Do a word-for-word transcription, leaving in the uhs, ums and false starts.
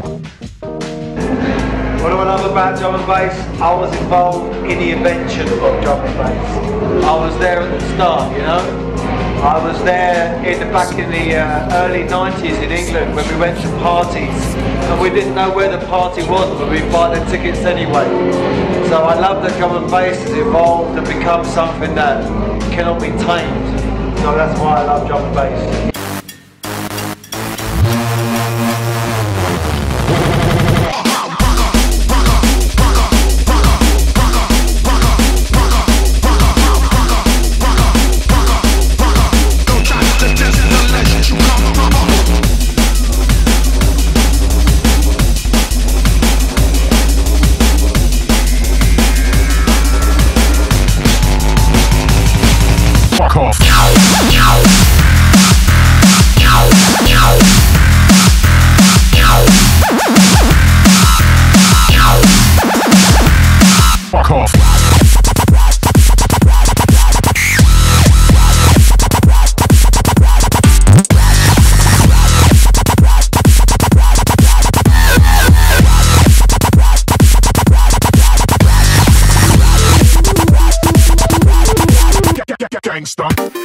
What do I love about drum and bass? I was involved in the invention of drum and bass. I was there at the start, you know? I was there in the back in the uh, early nineties in England when we went to parties and we didn't know where the party was, but we bought the tickets anyway. So I love that drum and bass has evolved and become something that cannot be tamed. So that's why I love drum and bass. Gangsta.